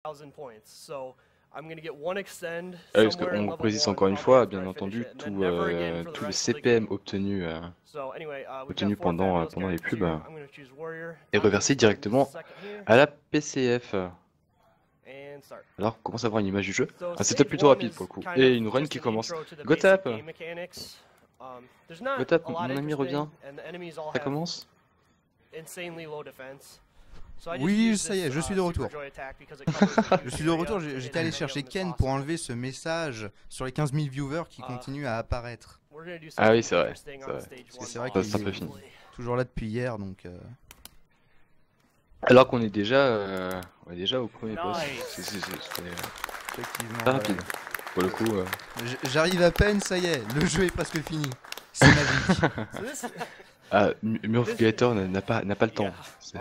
Parce qu'on précise encore une fois, bien entendu, tout le CPM obtenu, pendant les pubs est reversé directement à la PCF. Alors, on commence à voir une image du jeu. Un setup plutôt rapide pour le coup. Et une run qui commence. Gotap! Gotap, mon ami revient. Ça commence? Oui, ça y est, je suis de retour. Je suis de retour, j'étais allé chercher Ken pour enlever ce message sur les 15 000 viewers qui continue à apparaître. Ah oui, c'est vrai. C'est vrai qu'il c'est un peu fini. toujours là depuis hier, donc... Alors qu'on est déjà au premier boss. C'est Effectivement, pas rapide. Pour le coup. J'arrive à peine, ça y est, le jeu est presque fini. C'est magique. Ah, Murph-Gator n'a pas le temps.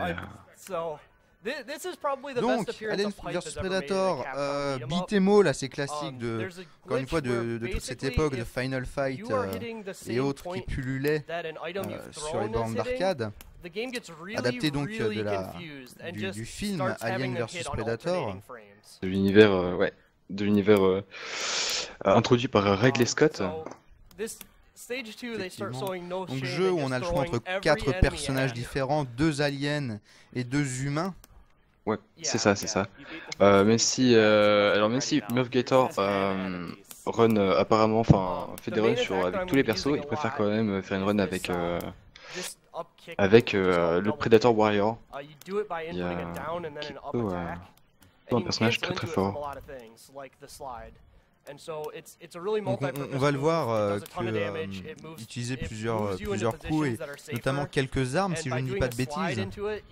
Donc, Alien vs Predator, beat'em all assez classique de, encore une fois, de toute cette époque de Final Fight et autres qui pullulaient sur les bornes d'arcade. Adapté donc du film Alien vs Predator. De l'univers introduit par Ridley Scott. Donc jeu où on a le choix entre 4 personnages différents, 2 aliens et 2 humains. Ouais, c'est ça. Même si Murph-Gator run apparemment, fait des runs avec tous les persos, il préfère quand même faire une run avec le Predator Warrior. Il y a un personnage très fort. Donc on va le voir utiliser plusieurs coups et notamment quelques armes si je ne dis pas de bêtises.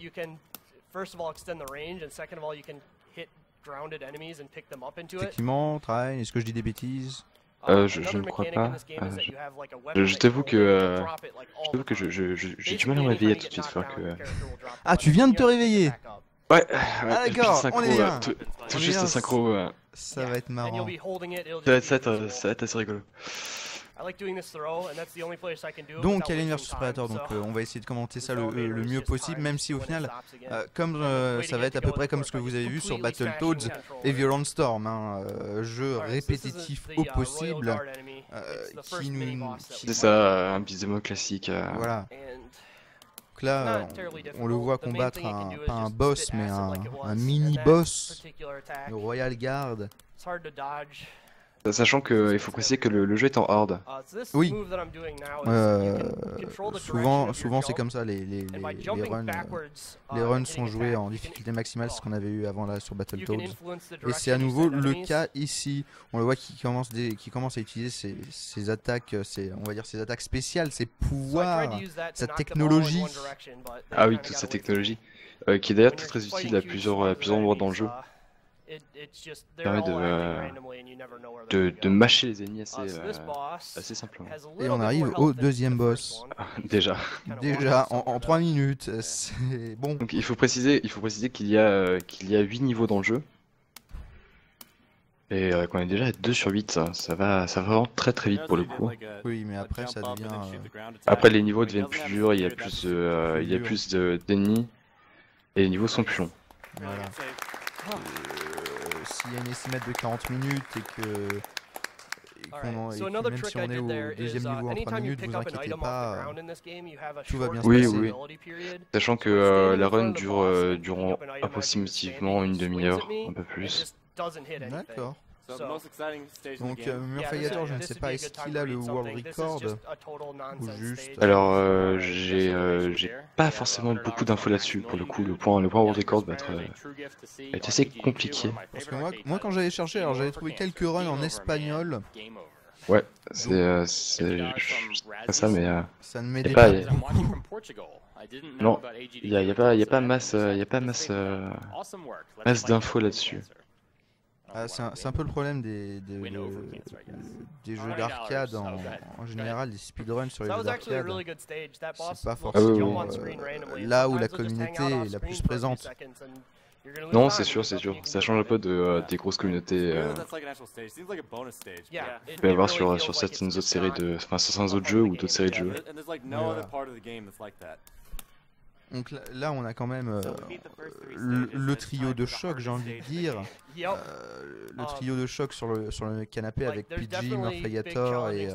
Effectivement, Train, est-ce que je dis des bêtises? Je ne crois pas. Je t'avoue que j'ai du mal à me réveiller tout de suite. Ah, tu viens de te réveiller? Ouais, ah d'accord, on est bien. Tout juste synchro. Ça va être marrant. Ça va être assez rigolo. Donc Alien vs Predator, donc on va essayer de commenter ça le mieux possible, même si au final, comme ça va être à peu près comme ce que vous avez vu sur Battletoads et Violent Storm, jeu répétitif au possible, C'est ça, un beat'em classique. Voilà. Donc là, on le voit combattre pas un boss, mais un mini-boss, le Royal Guard. Sachant qu'il faut préciser que le jeu est en hard. Oui. Souvent c'est comme ça, les runs sont joués en difficulté maximale, c'est ce qu'on avait eu avant là sur Battletoads. Et c'est à nouveau le cas ici. On le voit qui commence à utiliser ses attaques, on va dire ses attaques spéciales, ses pouvoirs, sa technologie. Ah oui, toute sa technologie. Qui est d'ailleurs très utile à plusieurs endroits dans le jeu. Permet de mâcher les ennemis assez simplement. Et on arrive au deuxième boss. Déjà en 3 minutes, c'est bon. Donc il faut préciser qu'il y a 8 niveaux dans le jeu. Et qu'on est déjà à 2 sur 8, ça va vraiment très vite pour le coup. Oui, mais après ça devient... Après les niveaux deviennent plus durs, il y a plus d'ennemis, et les niveaux sont plus longs. Voilà. S'il y a une estimate de 40 minutes et que même si on est au deuxième niveau en 3 minutes, vous inquiétez pas, tout va bien se passer. Oui. Sachant que la run durant approximativement une demi-heure, un peu plus. D'accord. Donc Murph-Gator, je ne sais pas, est-ce qu'il a le world record ou juste... Alors j'ai pas forcément beaucoup d'infos là-dessus pour le coup. Le point world record va être assez compliqué. Parce que moi quand j'avais cherché, alors j'avais trouvé quelques runs en espagnol. Ouais, c'est pas ça, mais ça ne m'aidait pas. Non, il y a pas masse d'infos là-dessus. C'est un peu le problème des jeux d'arcade en général, des speedruns sur les jeux d'arcade. C'est pas forcément là où la communauté est la plus présente. Non, c'est sûr, ça change un peu des grosses communautés. Il peut y avoir sur certaines autres séries certains autres jeux ou d'autres séries de jeux. Donc là, on a quand même le trio de choc, j'ai envie de dire. Le trio de choc sur le canapé avec PG, Murphayator et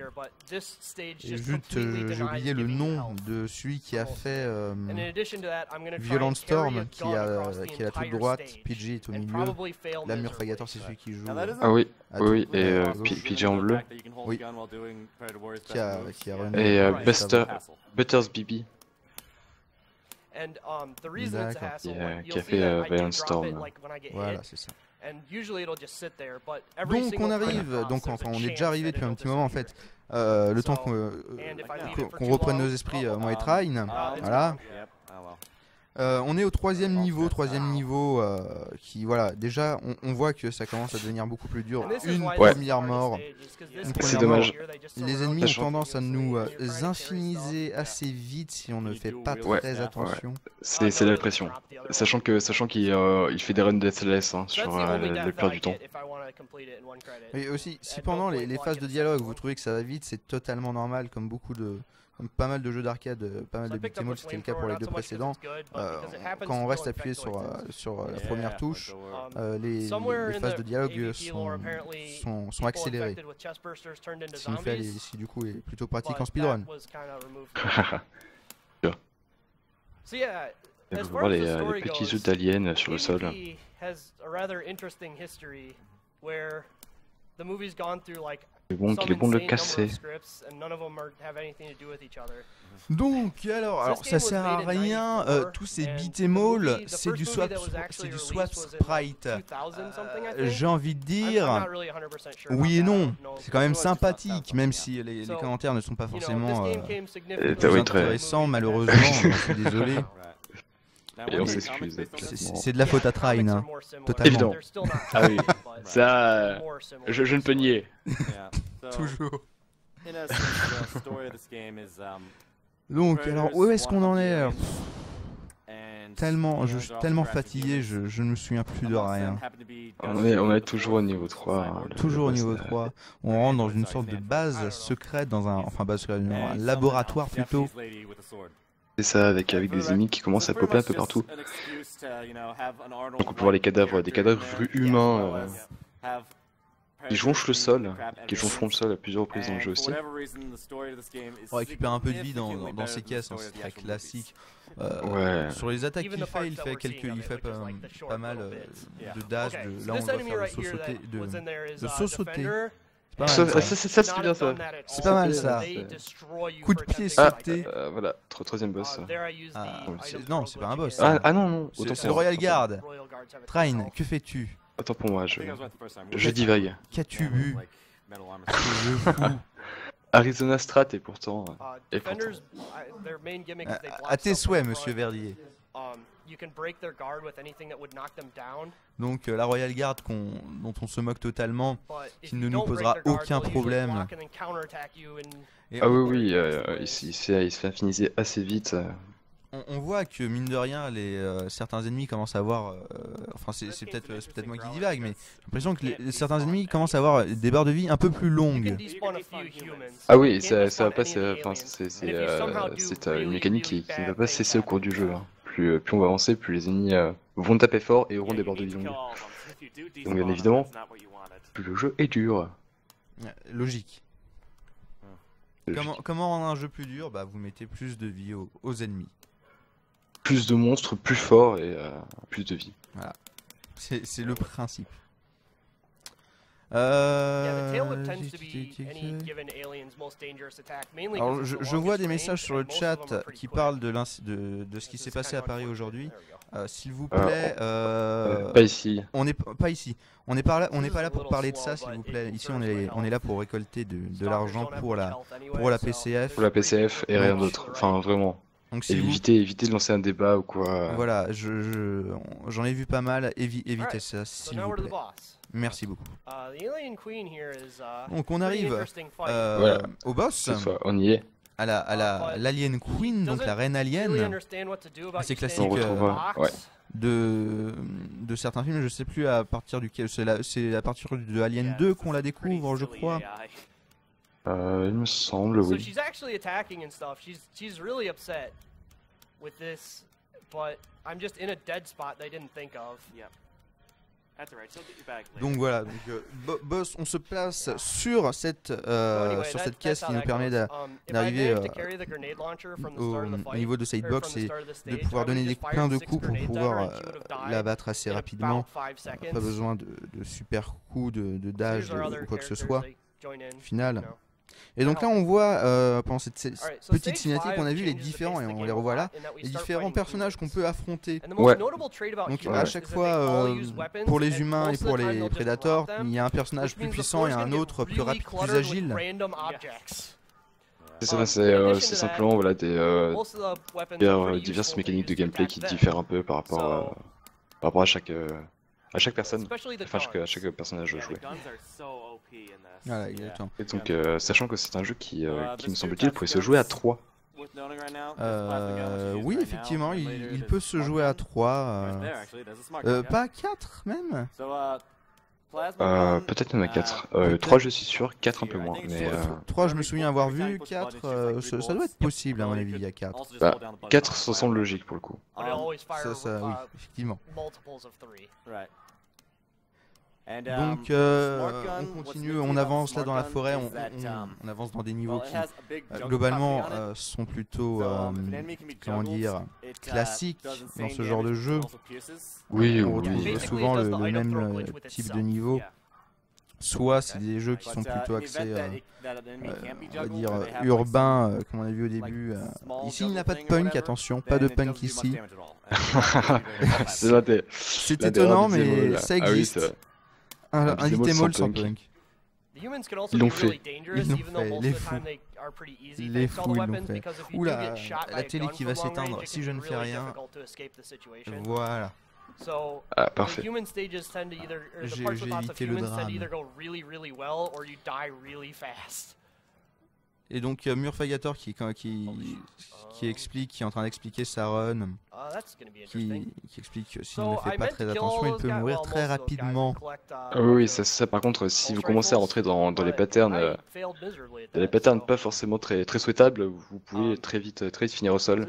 juste j'ai oublié le nom de celui qui a fait Violent Storm, qui est à la toute droite, PG est au milieu. Là, Murphayator, c'est celui qui joue. Ah oui, oui, et PG en bleu. Oui. Qui a et Butters BB. Qui a fait Violent Storm. Voilà, c'est ça. Donc on arrive, enfin on est déjà arrivé depuis un petit moment en fait. Le temps qu'on reprenne nos esprits, moi et Trine. Voilà. On est au troisième niveau qui, voilà, déjà on voit que ça commence à devenir beaucoup plus dur. Une première mort. C'est dommage. Les ennemis ont tendance à nous infiniser assez vite si on ne fait pas très attention. C'est la pression. Sachant qu'il fait des runs deathless sur la plupart du temps. Et aussi, si pendant les phases de dialogue vous trouvez que ça va vite, c'est totalement normal, comme pas mal de jeux d'arcade, pas mal de beat'em all, c'était le cas pour les deux précédents. Quand on reste appuyé sur la première touche, les phases de dialogue sont accélérées. Ce qui du coup est plutôt pratique en speedrun. Et vous voir les petits œufs d'aliens sur le sol. Il est bon de le casser. Donc alors ça sert à rien, tous ces beat'em all, c'est du swap sprite. J'ai envie de dire oui et non, c'est quand même sympathique, même si les commentaires ne sont pas forcément intéressants malheureusement, je suis désolé. Et on s'excuse. C'est de la faute à Trine, hein, totalement. Évidemment. Ah oui, ça, je ne peux nier. Toujours. Donc, alors, où est-ce qu'on en est? Je suis tellement fatigué, je ne me souviens plus de rien. On est toujours au niveau 3. Toujours au niveau 3. On rentre dans une sorte de base secrète, un laboratoire plutôt. C'est ça, avec des ennemis qui commencent à popper un peu partout. Donc on peut voir des cadavres humains qui jonchent le sol, qui joncheront le sol à plusieurs reprises dans le jeu aussi. On récupère un peu de vie dans ces caisses, hein, c'est très classique. Sur les attaques qu'il fait, il fait pas mal de dash, là on doit faire le saut sauté. C'est bien ça. C'est pas mal ça. Coup de pied sauté. Voilà, troisième boss. Non, c'est pas un boss. Ah non. C'est le Royal Guard. Trine, que fais-tu? Attends pour moi, je divague. Qu'as-tu bu? Arizona Strat et pourtant... À tes souhaits, monsieur Verdier. Donc la Royal Guard dont on se moque totalement, qui ne nous posera aucun problème. Ah oui, il se fait infiniser assez vite. On voit que mine de rien, certains ennemis commencent à avoir, enfin c'est peut-être moi qui divague, mais j'ai l'impression que certains ennemis commencent à avoir des barres de vie un peu plus longues. Ah oui, ça va pas, c'est une mécanique qui ne va pas cesser au cours du jeu. Hein. Plus on va avancer, plus les ennemis vont taper fort et auront des barres de vie longues. Donc bien évidemment, plus le jeu est dur. Logique. Comment rendre un jeu plus dur? Bah vous mettez plus de vie aux ennemis. Plus de monstres, plus forts et plus de vie. Voilà. C'est le principe. Alors, je vois des messages sur le chat qui parlent de ce qui s'est passé à Paris aujourd'hui. S'il vous plaît, pas ici. On n'est pas ici. On n'est pas là pour parler de ça, s'il vous plaît. Ici, on est là pour récolter de l'argent pour la PCF. Pour la PCF et rien d'autre. Enfin, vraiment. Donc, éviter de lancer un débat ou quoi. Voilà, j'en ai vu pas mal. Évitez ça, s'il vous plaît. Merci beaucoup. Donc on arrive au boss. On y est. À l'Alien Queen, donc la reine alien. C'est classique de certains films. Je sais plus à partir duquel. C'est à partir de Alien 2 qu'on la découvre, je crois. Il me semble, oui. Donc voilà, donc, boss, on se place sur cette caisse qui nous permet d'arriver au niveau de cette box et de pouvoir donner plein de coups pour pouvoir l'abattre assez rapidement. Pas besoin de super coups de dash ou quoi que ce soit. Final. Et donc là on voit pendant cette petite cinématique on a vu les différents, et on les revoit là, les différents personnages qu'on peut affronter. Ouais. Donc à chaque fois pour les humains et pour les prédateurs, il y a un personnage plus puissant et un autre plus rapide, plus agile. C'est ça, c'est simplement voilà, diverses mécaniques de gameplay qui diffèrent un peu par rapport à chaque personne, enfin à chaque personnage joué. Voilà, exactement. Et donc sachant que c'est un jeu qui me semble-t-il pourrait se jouer à 3. Oui, effectivement, il peut se jouer à 3. Pas à 4 même. Peut-être même à 4. 3 je suis sûr, 4 un peu moins. Mais 3 je me souviens avoir vu, 4 ça doit être possible à mon avis à 4. 4 ça semble logique pour le coup. Ça oui, effectivement. Donc on continue, on avance là dans la forêt, on avance dans des niveaux qui globalement sont plutôt comment dire, classiques dans ce genre de jeu. Oui, on retrouve souvent le même type de niveau. Soit c'est des jeux qui sont plutôt axés, on va dire, urbains, comme on a vu au début. Ici il n'y a pas de punk, attention, pas de punk ici. C'est étonnant mais ça existe. Un beat'em sans punk. Ils l'ont fait. Les fous. Les fous, ils l'ont fait. Oula, la télé qui va s'éteindre si je ne fais rien. Voilà. Ah, parfait. J'ai évité le drame. Et donc Murfagator qui explique, qui est en train d'expliquer sa run, qui explique que s'il ne fait pas très attention, il peut mourir très rapidement. Ah oui, ça par contre, si vous commencez à rentrer dans les patterns, pas forcément très souhaitables, vous pouvez très vite finir au sol.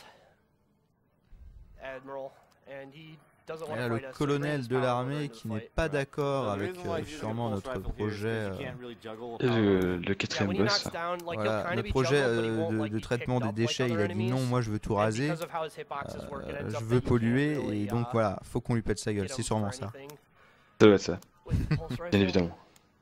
Et là, le colonel de l'armée qui n'est pas d'accord avec sûrement notre projet. Et le quatrième boss. Voilà, le projet de traitement des déchets, il a dit non, moi je veux tout raser, je veux polluer, et donc voilà, faut qu'on lui pète sa gueule, c'est sûrement ça. Ça doit être ça, bien évidemment.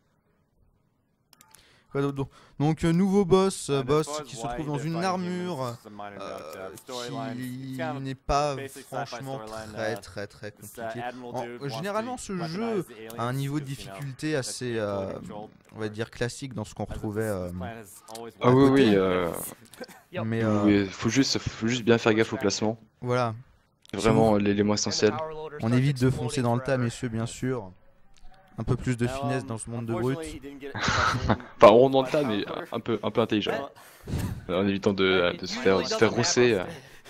Donc nouveau boss qui se trouve dans une armure qui n'est pas franchement très compliqué. Généralement ce jeu a un niveau de difficulté assez on va dire classique dans ce qu'on retrouvait ah oui, mais faut juste bien faire gaffe au placement. Voilà. Vraiment l'élément essentiel. On évite de foncer dans le tas messieurs bien sûr. Un peu plus de finesse dans ce monde de brut. Enfin, on dans le tas, mais un peu intelligent. En évitant de se faire rousser.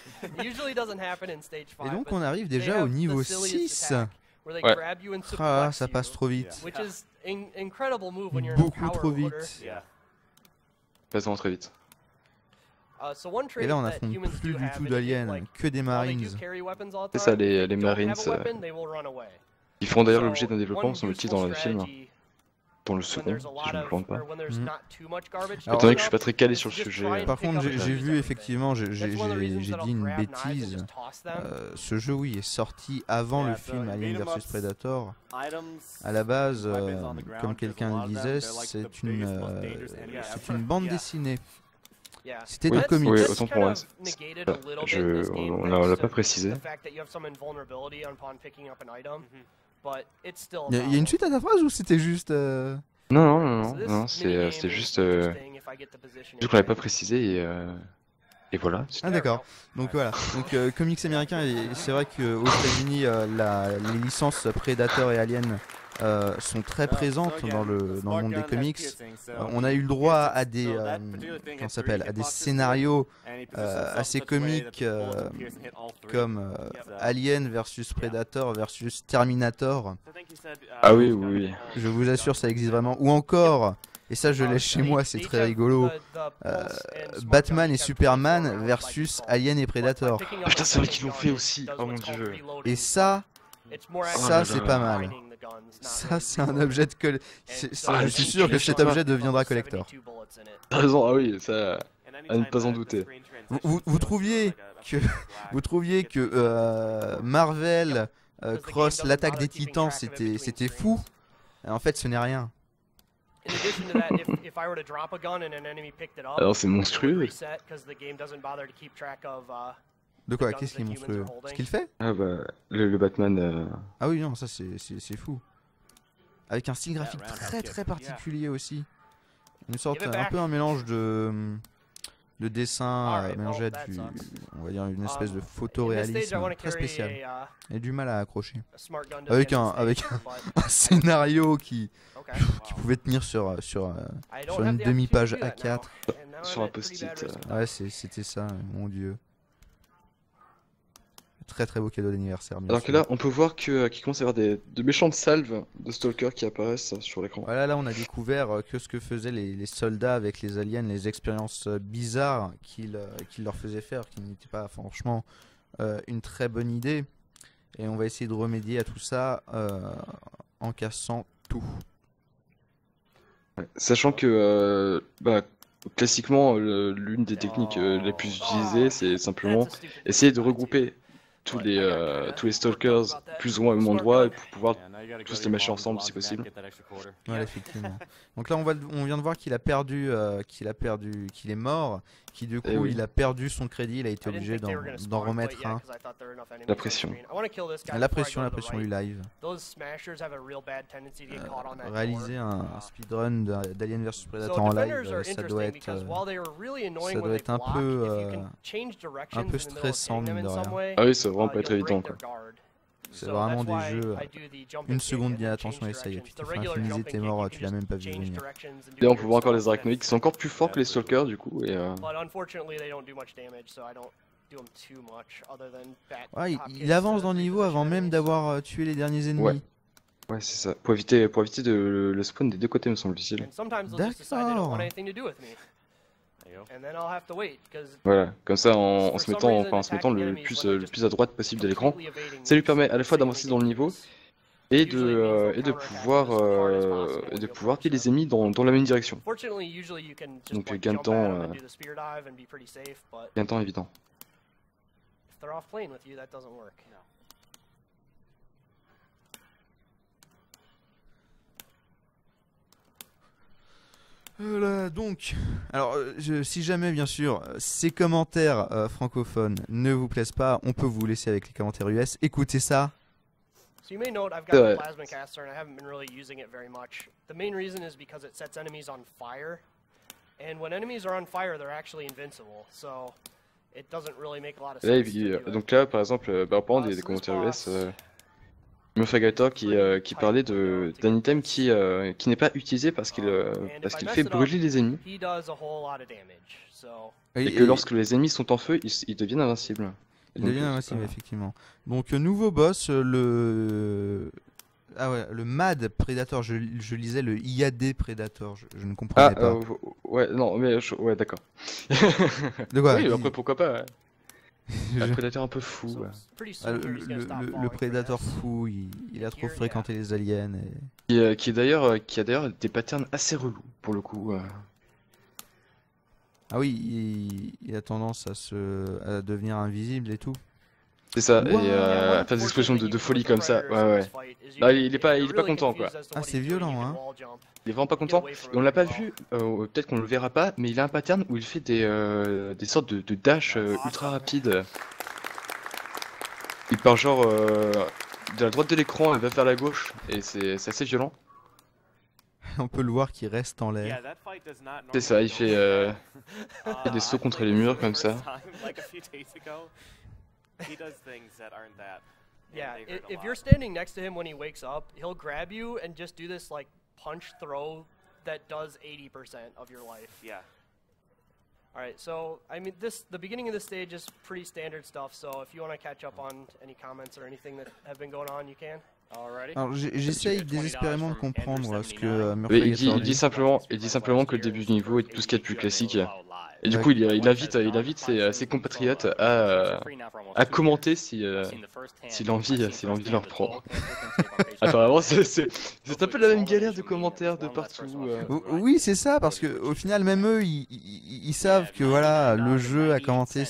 Et donc on arrive déjà au niveau 6. Ouais. Ah, ça passe trop vite. Beaucoup trop vite. Passons très vite. Et là on affronte plus du tout d'aliens, que des marines. C'est ça, les marines. Ils feront d'ailleurs l'objet d'un développement, semble-t-il, dans le film. Dans le second, si je ne me plante pas. Étant donné que je suis pas très calé sur le sujet. Par contre, j'ai vu effectivement, j'ai dit une bêtise. Ce jeu, oui, est sorti avant le film Alien vs Predator. À la base, comme quelqu'un le disait, c'est une bande dessinée. C'était un comics. Oui, autant pour moi. On l'a pas précisé. Il y a une suite à ta phrase ou c'était juste Non, c'est juste qu'on l'avait pas précisé et voilà. Ah d'accord. Donc voilà. Donc comics américain, c'est vrai qu'aux États-Unis les licences Predator et Alien sont très présentes dans le monde des comics. On a eu le droit à des scénarios assez comiques comme Alien versus Predator versus Terminator. Ah oui. Je vous assure, ça existe vraiment. Ou encore Et ça, je l'ai chez moi, c'est très rigolo. Batman et Superman versus Alien et Predator. Ah putain, c'est vrai qu'ils l'ont fait aussi. Oh mon dieu. Et ça c'est pas mal. Ça, c'est un objet de je suis sûr que cet objet deviendra collector. T'as raison, ah oui, ça, à ne pas en douter. Vous trouviez que Marvel Cross l'attaque des Titans c'était fou? En fait, ce n'est rien. Alors c'est monstrueux. De quoi? Qu'est-ce qui est monstrueux? Ce qu'il fait? Ah bah, le Batman... Ah oui, non, ça c'est fou. Avec un style graphique très particulier aussi. Une sorte, un peu un mélange de dessin mélangé à on va dire une espèce de photoréalisme très spécial. Et du mal à accrocher. Avec un scénario qui pouvait tenir sur une demi-page A4. Sur un post-it. Ouais, c'était ça, mon dieu. Très beau cadeau d'anniversaire. Alors que là, on peut voir qu'il commence à y avoir de méchantes salves de stalkers qui apparaissent sur l'écran. Voilà, là on a découvert que ce que faisaient les soldats avec les aliens, les expériences bizarres qu'ils leur faisaient faire, qui n'étaient pas franchement une très bonne idée. Et on va essayer de remédier à tout ça en cassant tout. Ouais. Sachant que classiquement, l'une des techniques les plus utilisées, c'est simplement essayer de regrouper tous les stalkers plus ou moins au même endroit pour pouvoir tous les mâcher ensemble si possible. Ouais, effectivement. Donc là on vient de voir qu'il a perdu, qu'il est mort, du coup il a perdu son crédit, il a été obligé d'en remettre un. La pression. La pression du live. Réaliser un speedrun d'Alien vs Predator en live, ça doit être un peu stressant mine de rien. Ah oui, ça va vraiment pas être évident quoi. C'est vraiment des jeux, une seconde bien attention et ça y est, tu t'es fait infiniser, t'es mort, tu l'as même pas vu venir. Et on peut voir encore les arachnoïdes qui sont encore plus forts que les stalkers du coup. Et ouais, il avance dans le niveau avant même d'avoir tué les derniers ennemis. Ouais, c'est ça, pour éviter le spawn des deux côtés me semble-t-il. D'accord. Voilà, comme ça en se mettant le plus à droite possible de l'écran, ça lui permet à la fois d'avancer dans le niveau et de pouvoir tuer les ennemis dans la même direction. Donc gain de temps évident. Voilà, donc, alors si jamais bien sûr ces commentaires francophones ne vous plaisent pas, on peut vous laisser avec les commentaires US. Écoutez ça. So you may note I've got a plasma caster and I haven't been really using it very much. The main reason is because it sets enemies on fire. And when enemies are on fire, they're actually invincible. So it doesn't really make a lot of sense. Donc là, par exemple, en parlant des commentaires US, Mofagator qui parlait d'un item qui n'est pas utilisé parce qu'il fait brûler les ennemis. Et que lorsque les ennemis sont en feu, ils deviennent invincibles. Il devient invincible, effectivement. Donc nouveau boss, le Mad Predator, je lisais le IAD Predator, je ne comprenais pas. Ouais, non, mais ouais, d'accord. De quoi? Oui, après pourquoi pas. Un prédateur un peu fou. Le prédateur fou, il a trop fréquenté les aliens. Qui a d'ailleurs des patterns assez relous pour le coup. Ah oui, il a tendance à devenir invisible et tout. C'est ça, et à faire des explosions de folie comme ça. Ouais. Là, il est pas content quoi. Ah, c'est violent, hein. Il est vraiment pas content. Et on l'a pas vu, peut-être qu'on le verra pas, mais il a un pattern où il fait des sortes de dash ultra rapides. Il part genre de la droite de l'écran et va vers la gauche, et c'est assez violent. On peut le voir qui reste en l'air. C'est ça, il fait des sauts contre les murs comme ça. Yeah, if you're standing next to him when he wakes up, he'll grab you and just do this like punch throw that does 80% of your life. Yeah. Alright, so I mean the beginning of the stage is pretty standard stuff, so if you want to catch up on any comments or anything that have been going on, you can. Alors j'essaye désespérément de comprendre ce que il dit simplement que le début du niveau est tout ce qu'il y a de plus classique. Et du coup, il invite ses compatriotes à commenter si l'envie leur prend. Apparemment, c'est un peu la même galère de commentaires de partout. Oui, c'est ça, parce que au final, même eux, ils savent que voilà, le jeu à commenter,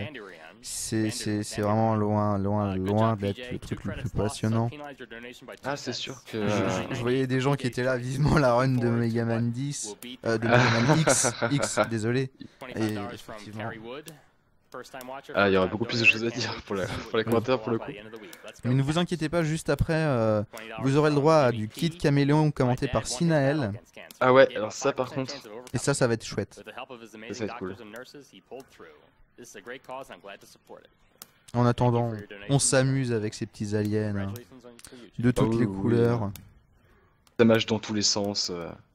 c'est vraiment loin d'être le truc le plus passionnant. Ah, c'est sûr que... Je voyais des gens qui étaient là vivement la run de Mega Man 10, de Mega Man X, désolé. Et effectivement... Ah, il y aurait beaucoup plus de choses à dire pour les commentaires pour le coup. Mais ne vous inquiétez pas, juste après, vous aurez le droit à du Kid Caméléon commenté par Sinael. Ah ouais, alors ça par contre... Et ça va être chouette. Ça va être cool. En attendant, on s'amuse avec ces petits aliens hein, de toutes les couleurs. Oui. Ça marche dans tous les sens.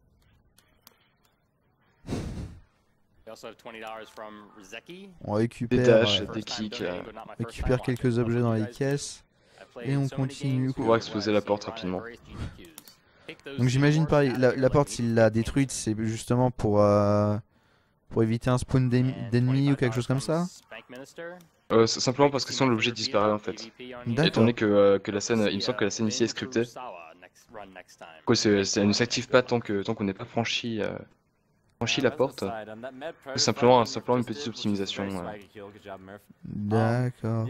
On récupère, des dashs, des kicks. Récupère quelques objets dans les caisses. Et on continue. Pour exploser la porte rapidement. Donc j'imagine pareil, la porte s'il l'a détruite, c'est justement pour éviter un spawn d'ennemis ou quelque chose comme ça. Simplement parce que sinon l'objet disparaît en fait. Étant donné que la scène, il me semble que la scène ici est scriptée. Ça ne s'active pas tant qu'on n'est pas franchi la porte. Simplement une petite optimisation. D'accord.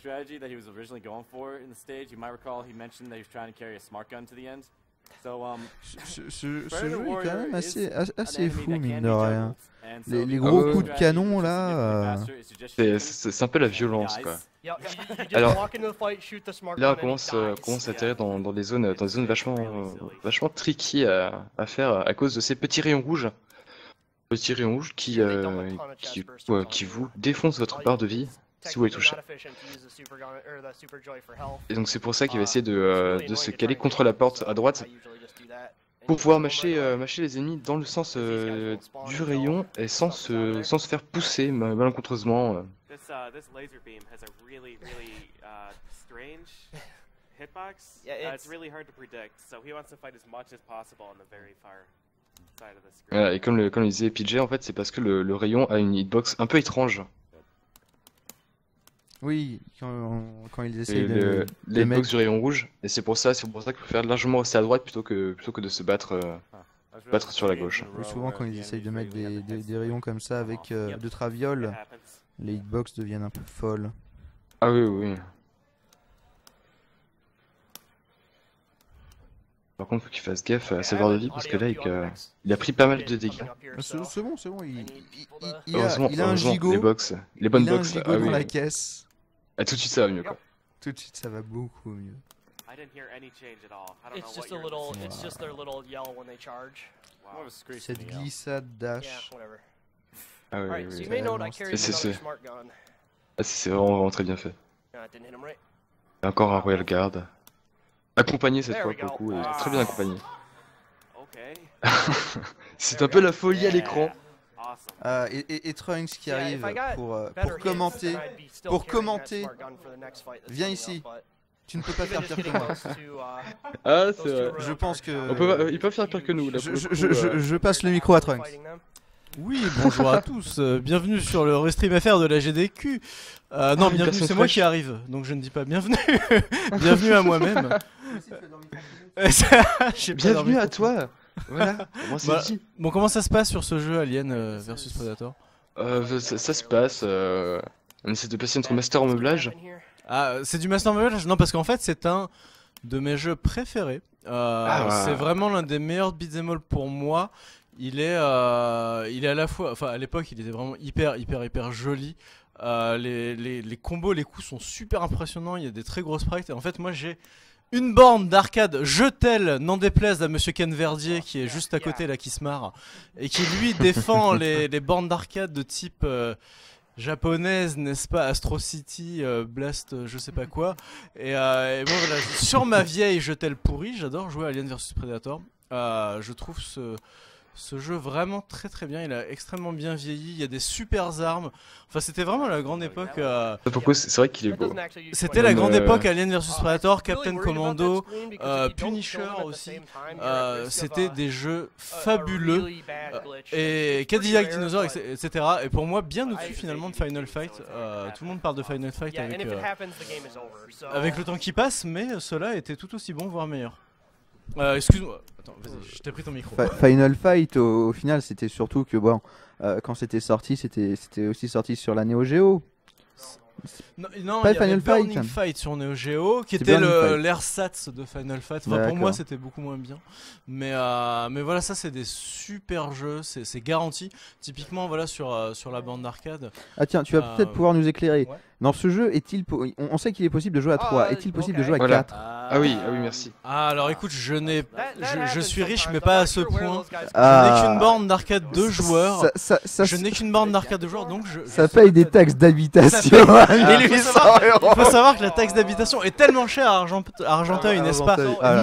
Ce jeu est quand même assez fou, mine de rien. Les gros coups de canon là. C'est un peu la violence quoi. Alors là on commence à atterrir dans des zones vachement tricky à faire à cause de ces petits rayons rouges. Petits rayons rouges qui vous défoncent votre barre de vie si vous les touchez. Et donc c'est pour ça qu'il va essayer de se caler contre la porte à droite pour pouvoir mâcher les ennemis dans le sens du rayon et sans se faire pousser malencontreusement. Et comme le disait PJ, en fait c'est parce que le rayon a une hitbox un peu étrange. Oui, quand ils essayent les hitbox du rayon rouge, et c'est pour ça qu'il faut faire largement rester à droite plutôt que de se battre sur la gauche. Plus souvent quand ils essayent de mettre des rayons comme ça avec de traviole, les hitbox deviennent un peu folles. Ah oui. Par contre, faut qu'il fasse gaffe à sa barre de vie parce que là, il a pris pas mal de dégâts. C'est bon, il a un heureusement, gigot. Les bonnes box. Il a un gigot dans la caisse. Ah, tout de suite, ça va mieux quoi. Tout de suite, ça va beaucoup mieux. Cette glissade dash. Ah oui. C'est vraiment très bien fait. Et encore un Royal Guard. Accompagné cette fois pour le coup, et très bien accompagné. C'est un peu la folie à l'écran. Et Trunks qui arrive pour commenter. Pour commenter. Viens ici. Tu ne peux pas faire pire que moi. Ah, c'est vrai. Je pense que... Il peut faire pire que nous là. Je passe le micro à Trunks. Oui, bonjour à tous, bienvenue sur le Restream FR de la GDQ. Non, bienvenue, c'est moi qui arrive, donc je ne dis pas bienvenue. Bienvenue à moi-même. Bienvenue à toi. Voilà, moi c'est dit. Bon, comment ça se passe sur ce jeu Alien versus Predator? Ça se passe, on essaie de passer notre master en meublage. Ah, c'est du master en meublage? Non, parce qu'en fait c'est un de mes jeux préférés. C'est vraiment l'un des meilleurs beat'em all pour moi. Il est à la fois, enfin à l'époque il était vraiment hyper joli. Les combos, les coups sont super impressionnants. Il y a des très gros sprites. Et en fait moi j'ai une borne d'arcade Jetel, n'en déplaise à Monsieur Ken Verdier qui est juste à côté là qui se marre et qui lui défend les bornes d'arcade de type japonaise, n'est-ce pas, Astro City, Blast, je sais pas quoi. Et moi voilà, sur ma vieille Jetel pourrie, j'adore jouer à Alien vs Predator. Je trouve Ce jeu vraiment très très bien, il a extrêmement bien vieilli, il y a des super armes. Enfin c'était vraiment la grande époque. Pourquoi c'est vrai qu'il est beau. C'était la grande époque Alien vs Predator, Captain Commando, Punisher aussi. C'était des jeux fabuleux. Et Cadillac Dinosaur, etc. Et pour moi bien au-dessus finalement de Final Fight. Tout le monde parle de Final Fight avec le temps qui passe, mais cela était tout aussi bon, voire meilleur. Excuse-moi, attends, vas-y, je t'ai pris ton micro. Final Fight, au final, c'était surtout que bon, quand c'était sorti, c'était aussi sorti sur la Neo Geo. Non, il y avait Burning Fight sur Neo Geo, qui était l'ersatz de Final Fight. Enfin, pour moi, c'était beaucoup moins bien. Mais voilà, ça, c'est des super jeux, c'est garanti. Typiquement, voilà, sur la bande d'arcade. Ah tiens, tu vas peut-être pouvoir nous éclairer. Ouais. Dans ce jeu, on sait qu'il est possible de jouer à 3. Est-il possible de jouer à 4? Ah oui, merci. Alors écoute, je suis riche, mais pas à ce point. Je n'ai qu'une borne d'arcade 2 joueurs. Je n'ai qu'une borne d'arcade 2 joueurs, donc ça paye des taxes d'habitation à 1800 €. Il faut savoir que la taxe d'habitation est tellement chère à Argenteuil, n'est-ce pas?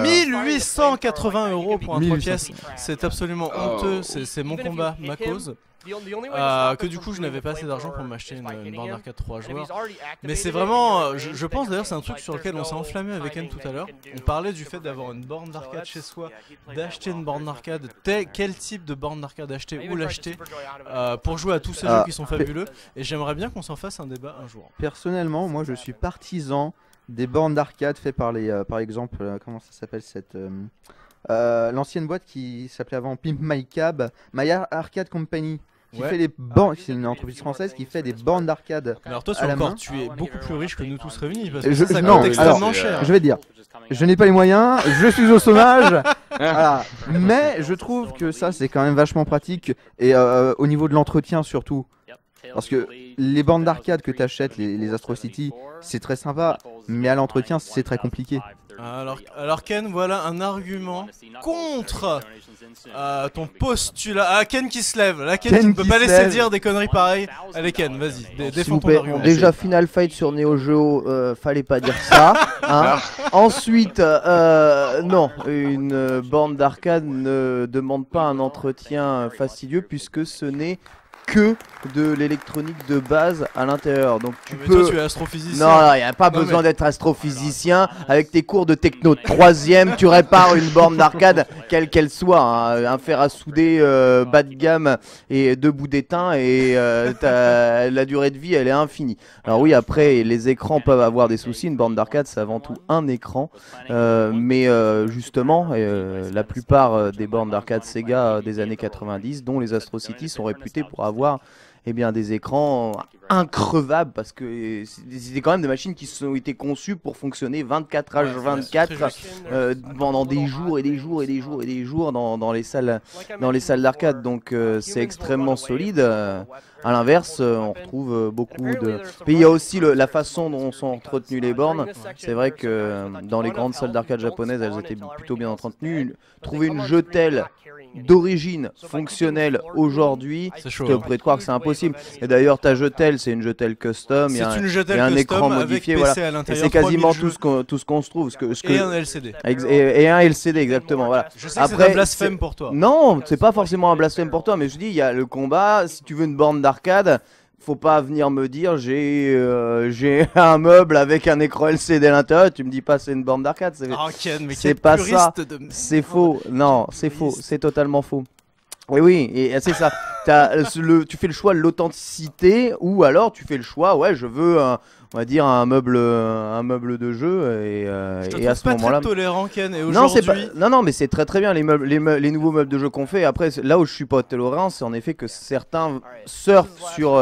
1880 € pour un 3 pièces. C'est absolument honteux, c'est mon combat, ma cause. Que du coup je n'avais pas assez d'argent pour m'acheter une borne d'arcade 3 joueurs. Mais c'est vraiment, je pense d'ailleurs c'est un truc sur lequel on s'est enflammé avec Anne tout à l'heure. On parlait du fait d'avoir une borne d'arcade chez soi, d'acheter une borne d'arcade, quel type de borne d'arcade acheter, où l'acheter, pour jouer à tous ces jeux qui sont fabuleux. Et j'aimerais bien qu'on s'en fasse un débat un jour. Personnellement, moi je suis partisan des bornes d'arcade faites par par exemple, comment ça s'appelle cette... l'ancienne boîte qui s'appelait avant Pimp My Cab, My Arcade Company. Fait les bornes, c'est une entreprise française qui fait des bornes d'arcade. Alors toi, tu es beaucoup plus riche que nous tous réunis parce que ça coûte extrêmement cher. Je vais dire, je n'ai pas les moyens, je suis au chômage, voilà. Mais je trouve que ça c'est quand même vachement pratique et au niveau de l'entretien surtout. Parce que les bornes d'arcade que tu achètes, les Astro City, c'est très sympa, mais à l'entretien c'est très compliqué. Alors Ken, voilà un argument contre ton postulat. Ah, Ken qui se lève. Là, Ken tu ne peux pas laisser dire des conneries pareilles. Allez Ken, vas-y, défends ton argument. Déjà Final Fight sur Neo Geo, fallait pas dire ça. Hein. Ensuite, non, une borne d'arcade ne demande pas un entretien fastidieux puisque ce n'est que de l'électronique de base à l'intérieur. Donc toi, tu es astrophysicien. Non, il n'y a pas besoin d'être astrophysicien. Avec tes cours de techno de 3ème, tu répares une borne d'arcade, quelle qu'elle soit, hein, un fer à souder bas de gamme et 2 bouts d'étain et la durée de vie elle est infinie. Alors oui, après les écrans peuvent avoir des soucis. Une borne d'arcade c'est avant tout un écran, mais justement la plupart des bornes d'arcade Sega des années 90, dont les Astro City, sont réputées pour avoir des écrans increvables parce que c'était quand même des machines qui ont été conçues pour fonctionner 24h24 pendant des jours et des jours et des jours et des jours dans les salles d'arcade. Donc c'est extrêmement solide. À l'inverse, on retrouve beaucoup de... Puis il y a aussi la façon dont sont entretenues les bornes. C'est vrai que dans les grandes salles d'arcade japonaises, elles étaient plutôt bien entretenues. Trouver une jetelle d'origine fonctionnelle aujourd'hui, je te prie de croire que c'est impossible. Et d'ailleurs ta jetelle c'est une jetelle custom, il y a un écran modifié, voilà. Et c'est quasiment tout ce qu'on se trouve. Et un LCD. Et un LCD exactement, voilà. Je sais que c'est un blasphème pour toi. Non, c'est pas forcément un blasphème pour toi, mais je dis il y a le combat, si tu veux une borne d'arcade, faut pas venir me dire j'ai un meuble avec un écran LCD à l'intérieur, tu me dis pas c'est une borne d'arcade, c'est pas ça, c'est faux, non c'est faux, c'est totalement faux. Oui, et c'est ça, tu fais le choix de l'authenticité ou alors tu fais le choix, ouais je veux on va dire un meuble de jeu et à ce moment-là. Très tolérant Ken et aujourd'hui. Non mais c'est très bien les nouveaux meubles de jeu qu'on fait. Après là où je suis pas tolérant, c'est en effet que certains surfent sur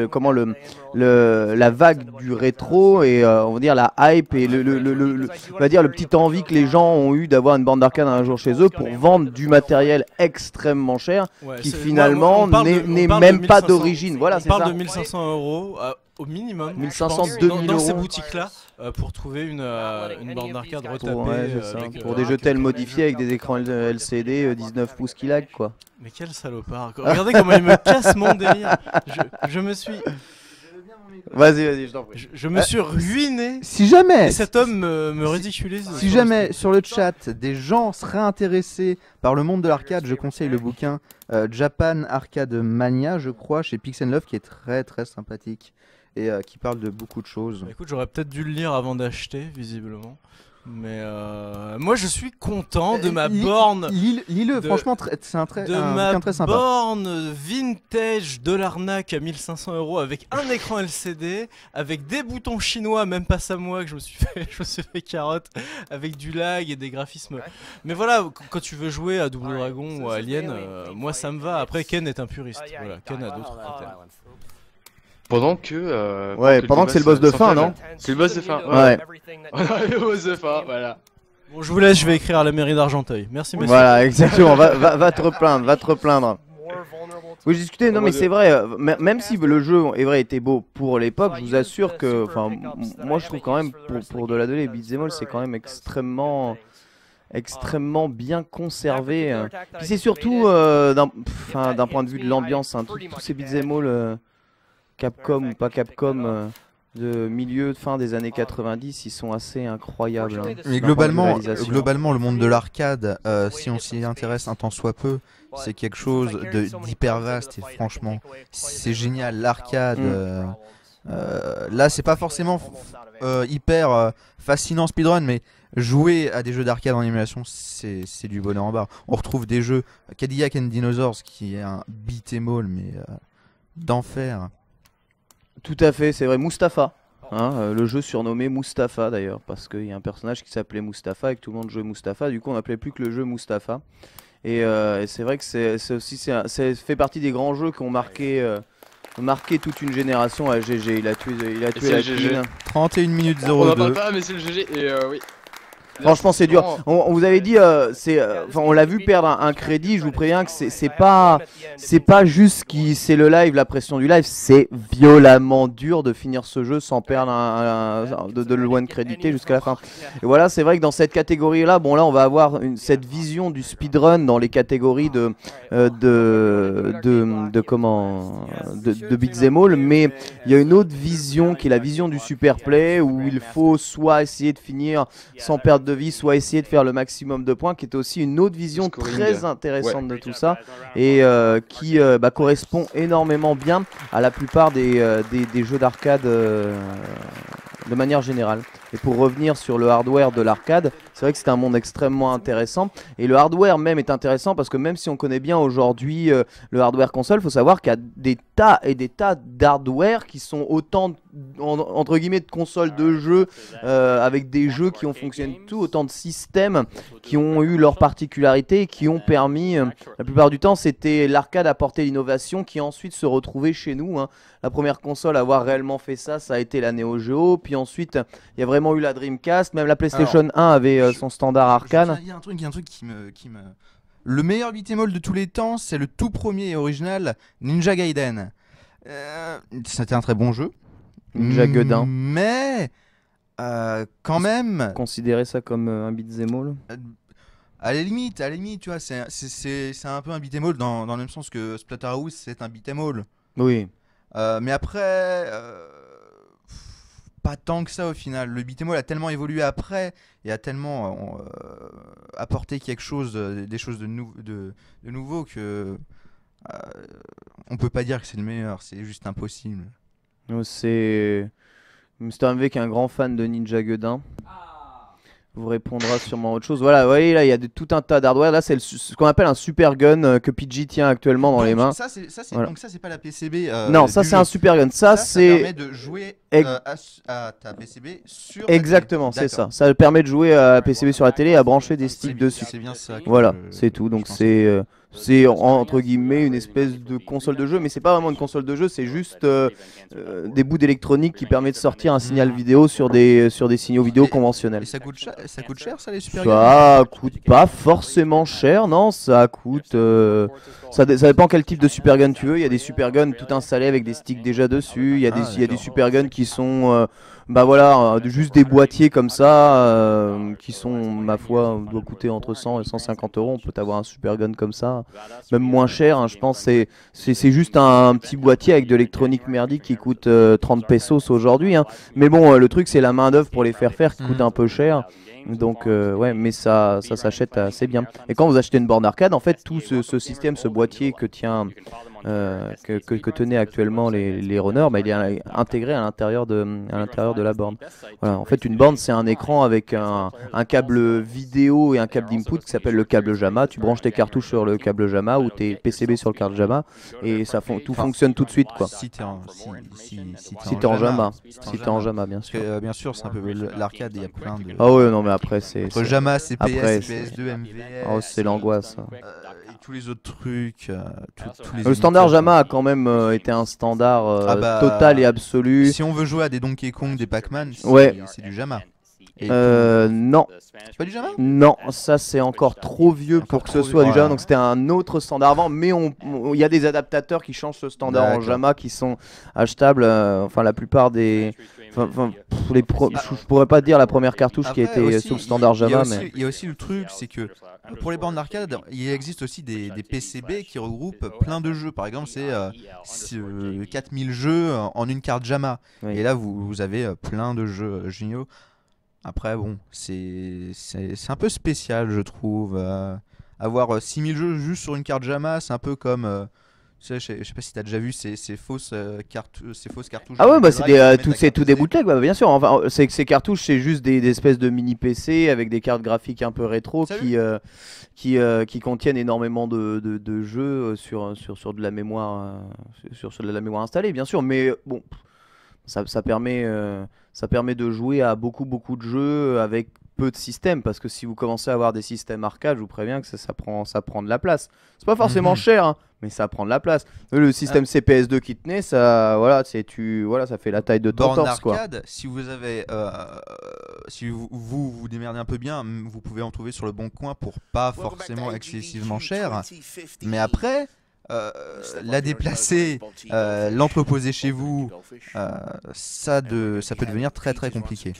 la vague du rétro et on va dire la hype et on va dire le petit envie que les gens ont eu d'avoir une borne d'arcade un jour chez eux pour vendre du matériel extrêmement cher qui finalement n'est même pas d'origine. Voilà, on parle de 1500 € au minimum 1500, 2000 dans ces boutiques là pour trouver une borne d'arcade retapée pour des jetelles modifiées avec des écrans LCD 19 pouces qui lag quoi. Mais quel salopard, regardez comment il me casse mon délire. Je me suis... Vas-y, je t'en prie. Je me suis ruiné. Si jamais, Et cet homme me ridiculise. si jamais sur le chat des gens seraient intéressés par le monde de l'arcade, je conseille le bouquin Japan Arcade Mania, je crois, chez Pix Love, qui est très très sympathique et qui parle de beaucoup de choses. Écoute, j'aurais peut-être dû le lire avant d'acheter, visiblement. Mais moi, je suis content de ma borne. Lis-le, franchement, c'est un bouquin très sympa. Borne vintage de l'arnaque à 1500 € avec un écran LCD, avec des boutons chinois, même pas Samoa que je me suis fait carotte, avec du lag et des graphismes. Mais voilà, quand tu veux jouer à Double Dragon ou à Alien, moi ça me va. Après, Ken est un puriste. Voilà, Ken a d'autres critères. Pendant que. Pendant que c'est le boss de fin, non? C'est le boss de fin. Ouais. Le boss de fin, voilà. Bon, je vous laisse, je vais écrire à la mairie d'Argenteuil. Merci, messieurs. Voilà, exactement. Va te replaindre. Oui, j'ai discuté. Non, mais c'est vrai. Même si le jeu, est vrai, était beau pour l'époque, je vous assure que, enfin, moi, je trouve quand même pour de la 2D, beat'em all, c'est quand même extrêmement bien conservé. Puis c'est surtout, d'un point de vue de l'ambiance, hein, tous ces beat'em all, Capcom ou pas Capcom. De milieu, fin des années 90, ils sont assez incroyables. Hein. Mais globalement, le monde de l'arcade, si on s'y intéresse un tant soit peu, c'est quelque chose d'hyper vaste et franchement, c'est génial. L'arcade, là, c'est pas forcément hyper fascinant speedrun, mais jouer à des jeux d'arcade en émulation, c'est du bonheur en barre. On retrouve des jeux Cadillac and Dinosaurs qui est un beat'em all, mais d'enfer. Tout à fait, c'est vrai, Mustapha, hein, le jeu surnommé Mustapha d'ailleurs, parce qu'il y a un personnage qui s'appelait Mustapha et que tout le monde jouait Mustapha, du coup on n'appelait plus que le jeu Mustapha. Et c'est vrai que c'est fait partie des grands jeux qui ont marqué toute une génération. À GG, il a tué la Queen. 31 minutes 02. On n'en parle pas, mais c'est le GG et oui. Franchement, c'est dur. On vous avait dit, on l'a vu perdre un crédit. Je vous préviens que c'est pas juste c'est le live, la pression du live. C'est violemment dur de finir ce jeu sans perdre de le one crédité jusqu'à la fin. Et voilà, c'est vrai que dans cette catégorie-là, bon là, on va avoir cette vision du speedrun dans les catégories de beat'em all, mais il y a une autre vision qui est la vision du super play où il faut soit essayer de finir sans perdre de vie, soit essayer de faire le maximum de points, qui est aussi une autre vision très intéressante de tout ça et qui correspond énormément bien à la plupart des jeux d'arcade de manière générale. Et pour revenir sur le hardware de l'arcade, c'est vrai que c'est un monde extrêmement intéressant. Et le hardware même est intéressant parce que même si on connaît bien aujourd'hui le hardware console, il faut savoir qu'il y a des tas et des tas d'hardware qui sont autant entre guillemets de consoles de jeux avec des jeux qui ont fonctionné tout, autant de systèmes qui ont eu leurs particularités et qui ont permis, la plupart du temps c'était l'arcade à apporter l'innovation qui ensuite se retrouvait chez nous. Hein. La première console à avoir réellement fait ça, ça a été la Neo Geo, puis ensuite il y a vraiment eu la Dreamcast, même la PlayStation 1 avait son standard arcade. Il y a un truc qui me... Le meilleur beat'em all de tous les temps, c'est le tout premier et original Ninja Gaiden. C'était un très bon jeu. Ninja Gaiden. Mais quand même... Considérer ça comme un beat'em all à la limite, tu vois, c'est un peu un beat'em all dans le même sens que Splatterhouse, c'est un beat'em all. Oui. Mais après... pas tant que ça au final. Le beat'em all a tellement évolué après et a tellement apporté quelque chose, des choses de nouveau que on peut pas dire que c'est le meilleur. C'est juste impossible. C'est Mr. MV qui est un grand fan de Ninja Gaiden. Vous répondra sûrement à autre chose. Voilà, vous voyez là, il y a tout un tas d'hardware. Là, c'est ce qu'on appelle un super gun que PG tient actuellement dans les mains. Ça, c'est pas la PCB. Non, ça c'est un super gun. Ça permet de jouer à ta PCB sur. Exactement, c'est ça. Ça permet de jouer à la PCB sur la télé et à brancher des sticks dessus. C'est bien ça. Voilà, c'est tout. Donc c'est entre guillemets une espèce de console de jeu, mais c'est pas vraiment une console de jeu, c'est juste des bouts d'électronique qui permettent de sortir un signal vidéo sur des signaux vidéo conventionnels. Et ça coûte cher ça les super Ça coûte pas forcément cher, non, ça coûte ça dépend quel type de super gun tu veux. Il y a des super guns tout installés avec des sticks déjà dessus, il y a des super guns qui sont Bah voilà, juste des boîtiers comme ça, qui sont, ma foi, doit coûter entre 100 et 150 euros. On peut avoir un super gun comme ça, même moins cher, hein, je pense. C'est juste un petit boîtier avec de l'électronique merdique qui coûte 30 pesos aujourd'hui. Hein. Mais bon, le truc, c'est la main d'œuvre pour les faire qui coûte un peu cher. Donc ouais, mais ça s'achète assez bien. Et quand vous achetez une borne arcade, en fait, tout ce système, ce boîtier que tenaient actuellement les runners, bah, il est intégré à l'intérieur de la borne. Voilà. En fait, une borne, c'est un écran avec un câble vidéo et un câble d'input qui s'appelle le câble JAMA. Tu branches tes cartouches sur le câble JAMA ou tes PCB sur le câble JAMA et tout fonctionne tout de suite, quoi. Si t'es en JAMA. Si t'es en JAMA, bien sûr. Bien sûr, c'est un peu l'arcade, il y a plein de... Ah ouais, non mais après c'est... Entre JAMA, CPS, CPS2, MVS... Oh, c'est l'angoisse. Et tous les autres trucs... tous les le standard JAMA a quand même été un standard total et absolu. Si on veut jouer à des Donkey Kong, des Pac-Man, c'est du JAMA. Non. C'est pas du JAMA? Non, ça c'est encore trop vieux pour que ce soit du JAMA, donc c'était un autre standard avant, mais il y a des adaptateurs qui changent ce standard en JAMA qui sont achetables, enfin la plupart des... je pourrais pas dire la première cartouche qui a été sous le standard JAMA, mais... Il y a aussi le truc, c'est que pour les bornes d'arcade, il existe aussi des PCB qui regroupent plein de jeux. Par exemple, c'est 4000 jeux en une carte JAMA. Oui. Et là, vous avez plein de jeux géniaux. Après, bon, c'est un peu spécial, je trouve. Avoir 6000 jeux juste sur une carte JAMA, c'est un peu comme... je sais pas si t'as déjà vu ces fausses cartouches. Ah ouais, bah c'est tout des bootlegs, bah, bien sûr. Enfin, ces cartouches, c'est juste des espèces de mini PC avec des cartes graphiques un peu rétro qui contiennent énormément de jeux sur de la mémoire, sur de la mémoire installée, bien sûr. Mais bon, ça permet de jouer à beaucoup de jeux avec peu de systèmes, parce que si vous commencez à avoir des systèmes arcade, je vous préviens que ça prend de la place. C'est pas forcément cher, hein, mais ça prend de la place. Le système CPS2 qui tenait, ça fait la taille de ton torse, quoi. Si vous avez, si vous démerdez un peu bien, vous pouvez en trouver sur le bon coin pour pas forcément excessivement cher. Mais après, la déplacer, l'entreposer chez vous, ça peut devenir très compliqué.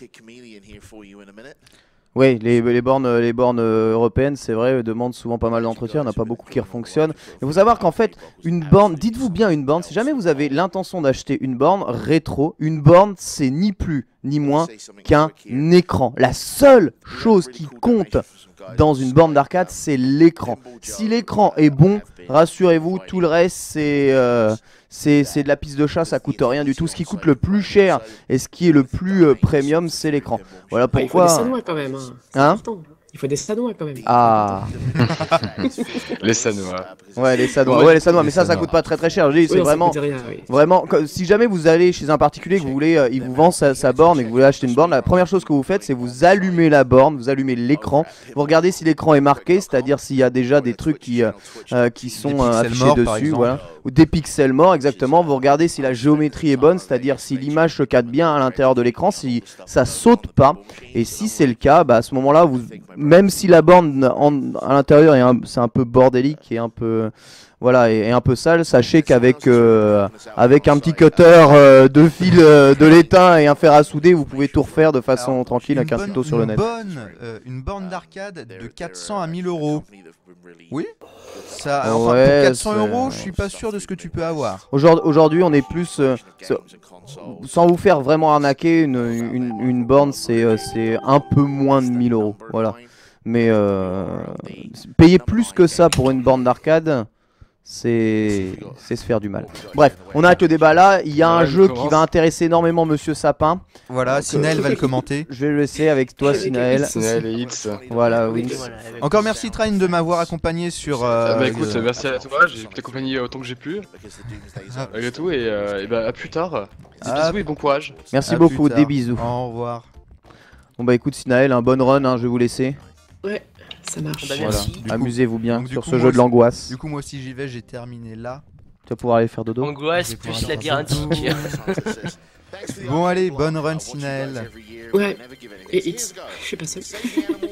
Oui, les bornes européennes, c'est vrai, demandent souvent pas mal d'entretien, on n'a pas beaucoup qui refonctionnent. Il faut savoir qu'en fait, une borne, dites-vous bien une borne, si jamais vous avez l'intention d'acheter une borne rétro, une borne c'est ni plus ni moins qu'un écran. La seule chose qui compte dans une borne d'arcade, c'est l'écran. Si l'écran est bon, rassurez-vous, tout le reste c'est de la piste de chat, ça coûte rien du tout. Ce qui coûte le plus cher et ce qui est le plus premium, c'est l'écran. Voilà pourquoi. Il faut des sanois quand même. Hein? Il faut des sanois quand même. Ah. Les sanois. Ouais, les sanois. Mais ça coûte pas très cher. Je dis, c'est vraiment, vraiment. Si jamais vous allez chez un particulier, que vous voulez, il vous vend sa borne et que vous voulez acheter une borne, la première chose que vous faites, c'est vous allumez la borne, vous allumez l'écran, vous regardez si l'écran est marqué, c'est-à-dire s'il y a déjà des trucs qui sont affichés dessus, voilà, ou des pixels morts, exactement. Vous regardez si la géométrie est bonne, c'est-à-dire si l'image se cadre bien à l'intérieur de l'écran, si ça saute pas. Et si c'est le cas, bah à ce moment-là, même si la borne à l'intérieur c'est un peu bordélique et un peu et un peu sale, sachez qu'avec avec un petit cutter de fil de l'étain et un fer à souder, vous pouvez tout refaire de façon tranquille avec un tuto sur le net. Une borne d'arcade de 400 à 1000 euros. Oui. Ça, enfin, pour 400 euros, je suis pas sûr de ce que tu peux avoir. Aujourd'hui, on est plus sans vous faire vraiment arnaquer, une borne c'est un peu moins de 1000 euros. Voilà. Mais payer plus que ça pour une borne d'arcade, c'est se faire du mal. Bref, on arrête le débat là. Il y a un jeu qui va intéresser énormément Monsieur Sapin. Voilà, Sinaël va le commenter. Je vais le laisser avec toi, Sinaël. Sinaël et Hits. Voilà, oui. Encore merci Train de m'avoir accompagné sur... bah écoute, merci à toi, j'ai pu t'accompagner autant que j'ai pu. Malgré tout, et bah à plus tard. Des bisous et bon courage. Merci beaucoup, des bisous. Au revoir. Bon bah écoute Sinaël, un bon run, hein, je vais vous laisser. Ouais, ça marche. Voilà. Amusez-vous bien sur ce jeu de l'angoisse. Du coup moi aussi j'y vais, j'ai terminé là. Tu vas pouvoir aller faire dodo. Angoisse plus labyrinthique. Bon allez, bonne run Sinaël. Ouais, et X, je suis pas seul.